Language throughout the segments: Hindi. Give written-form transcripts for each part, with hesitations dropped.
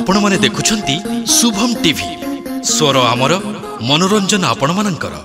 आपण माने देखुछंती शुभम टीवी स्वर आमर मनोरंजन आपण मानकर।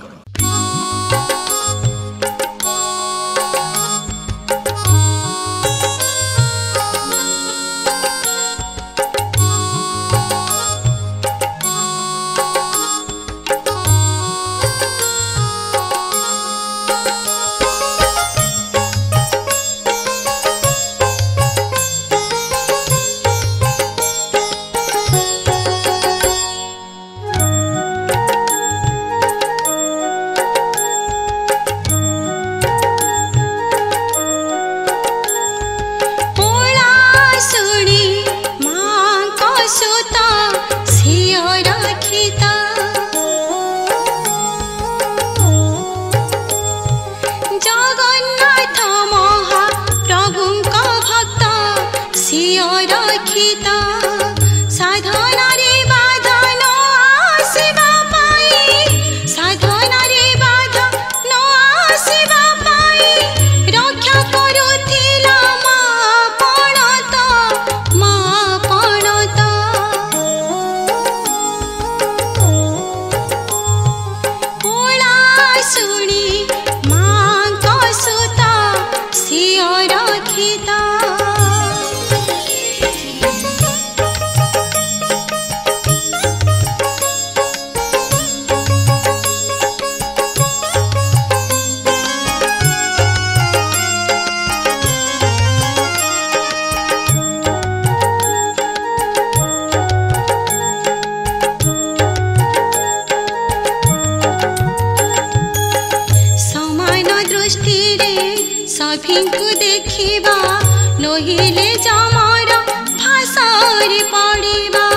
सभिंकु देखिबा नहिले जमर फासरे पड़िबा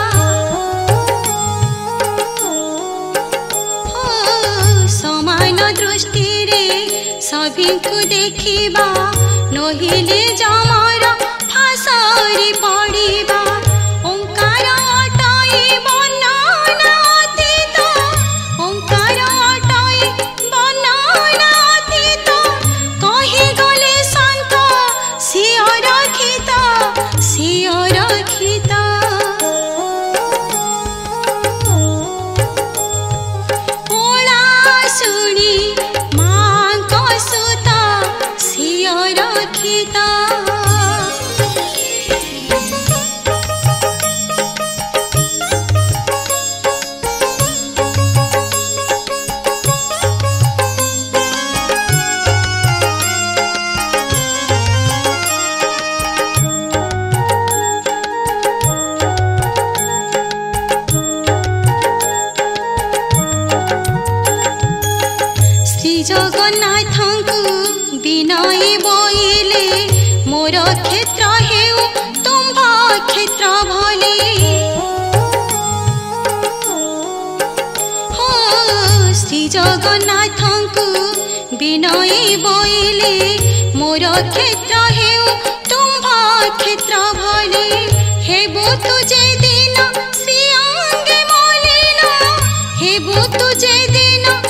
समान दृष्टि रे सभिंकु देखिबा नहिले जमर फासरे पड़िबा ओंकार अटई बनन अतीत ओंकार अटई बनन अतीत कहि गले शांत सिय रखिता ओला सुनी मां को सुता सिय रखिता जगन्नाथंकु विनय बोइले मोर क्षेत्र हेउ तुम्भ क्षेत्र भली हो श्री जगन्नाथंकु विनय बोइले मोर क्षेत्र हेउ तुम्भ क्षेत्र भली हेबु तुझे दिन श्री अंगे मलिन हेबु तुझे दिन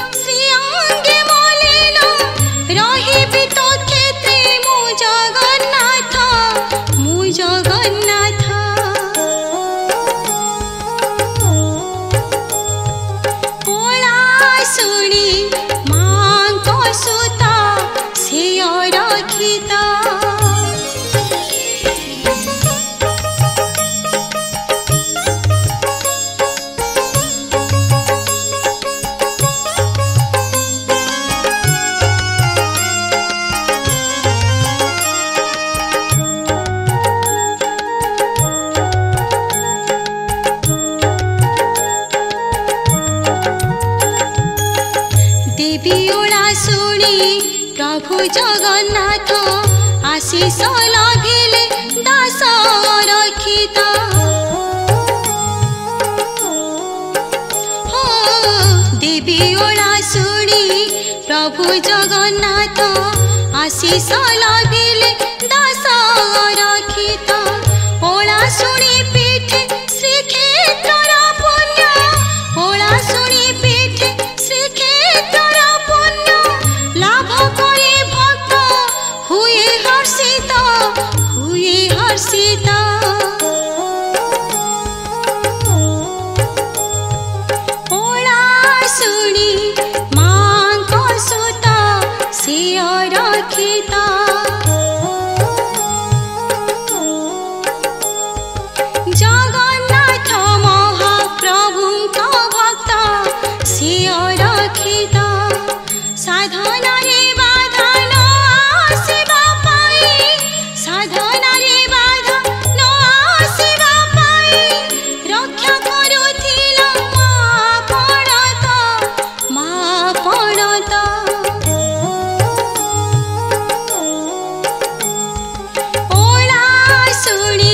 प्रभु जगन्नाथ आशीष लभिले दास रखिता हो देवी ओला सुनी प्रभु जगन्नाथ आशीष लभिले दास रखिता ओला सुनी पीठ श्री क्षेत्र पुण्य ओला सुनी पीठ श्री क्षेत्र पुण्य लाभ करे भक्त हुए हर्षित रखिता जगन्नाथ महाप्रभुଙ୍କ भक्त सिय रखिता साधना रे बाधा न आसिबा पाई साधना रे बाधा न आसिबा पाई रक्षा करुथिला मा पड़त ओला सुनी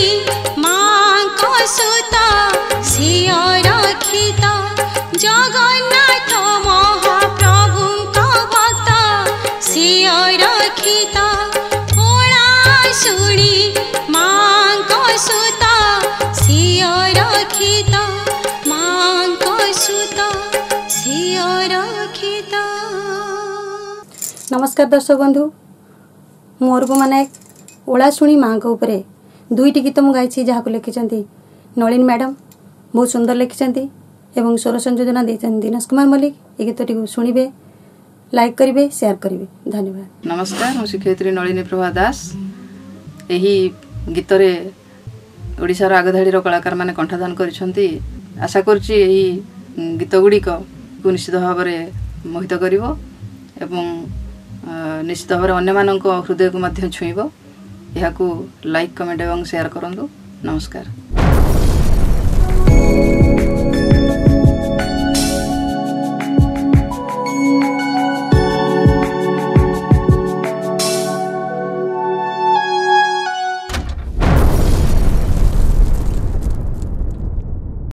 सुत सिय रखिता जगन्नाथ महाप्रभुଙ୍କ भक्त सिय रखिता ओला शुणी मांक सुत सिय रखिता मांक सुत सिय रखिता। नमस्कार दर्शक बंधु मोरगो माने ओला शुणी मांक उपरे दुईटी गीत मु गाई जहाँ लिखिं नलिन मैडम बहुत सुंदर लिखिं एवं स्वर संयोजन देते दिनेश कुमार मल्लिक ये गीतटी शुणिबे लाइक करेंगे शेयर करेंगे धन्यवाद। नमस्कार मु शिक्षयित्री नलिनी प्रभा दास यही गीतरे ओडिशार आगधाड़ीर कलाकार माने कंठदान करिसेंती आशा करुच्ची यही गीत गुड़िक को निश्चित भाव में मोहित करिवो एवं निश्चित भाव में अन्य मानक हृदय को मध्य छुईबो याकू लाइक कमेंट एवं शेयर करंतु। नमस्कार।